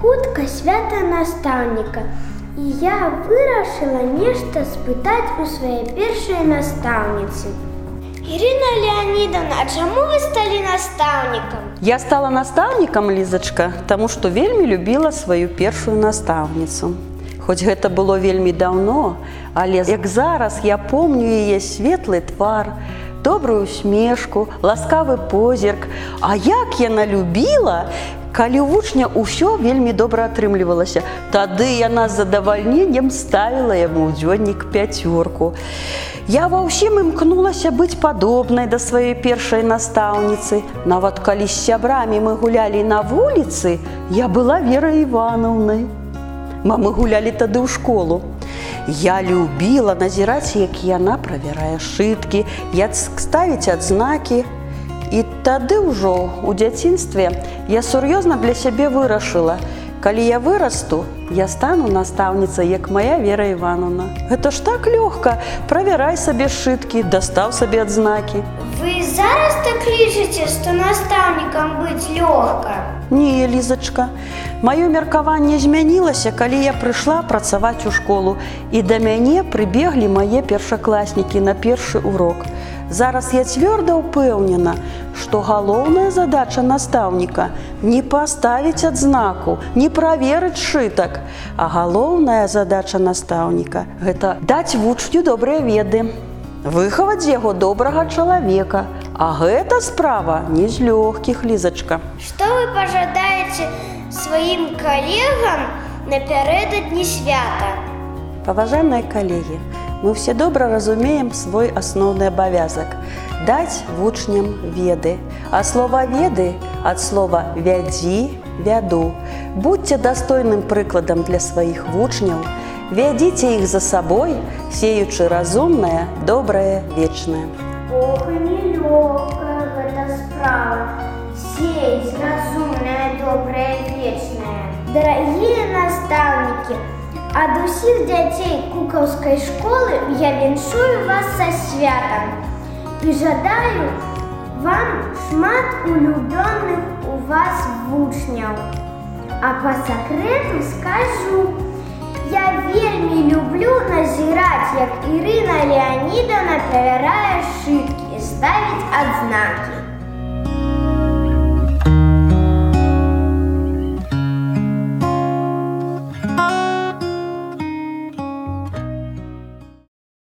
хутка свята настаўніка, і я вырашыла нешта спытаць у сваёй першай настаўніцы. Ірына Леонидовна, а чаму вы сталі настаўнікам? Я стала настаўнікам, Лізачка, таму што вельмі любіла сваю першую настаўніцу. Хоць гэта было вельмі даўно, але як зараз я помню яе светлы твар, добрую усмешку, ласкавы позірк. А як яна любіла, калі у вучня ўсё вельмі добра атрымлівалася. Тады яна з задавальненнем ставіла яму ў дзённік 5. Я ва ўсім імкнулася быць падобнай да сваёй першай настаўніцы. Нават калі з сябрамі мы гулялі на вуліцы, я была Верай Іванаўнай. Мы гулялі тады ў школу. Я любіла назіраць, як яна правярае шыткі, як ставіць адзнакі. І тады ўжо у дзяцінстве я сур'ёзна для сябе вырашыла: калі я вырасту, я стану настаўніцай, як моя Вера Івановна. Гэта ж так лёгка, правярай сабе шыткі, дастаў сабе адзнакі. Вы зараз так лічыце, што настаўнікам быць лёгка? Не, Лізачка, маё меркаванне змянілася, калі я прыйшла працаваць у школу, і да мяне прыбеглі мае першакласнікі на першы урок. Зараз я цвёрда ўпэўнена, што галоўная задача настаўніка не паставіць адзнаку, не праверыць шытак, а галоўная задача настаўніка – гэта даць вучню добрыя веды, выхаваць яго добрага чалавека. А гэта справа не з лёгкіх, Лізачка. Што вы пажадаеце сваім калегам напярэдадні свята? Паважаныя калегі, мы все добра разумеем свой асноўны абавязак – даць вучням веды. А слова «веды» ад слова «вядзі», «вяду». Будьце дастойным прыкладам для сваіх вучняў, вядзіце іх за сабой, сеючы разумнае, добрае, вечнае. Ох, і нелёгкая гэта справа – сеяць разумнае, добрае, вечнае. Дарагія настаўнікі, ад усіх дзяцей кукаўскай школы я віншую вас са святам і жадаю вам шмат улюбёных у вас вучняў. А па сакрэту скажу, я вельмі люблю назіраць, як Ірына Леонидовна правярае шыткі і ставіць адзнакі.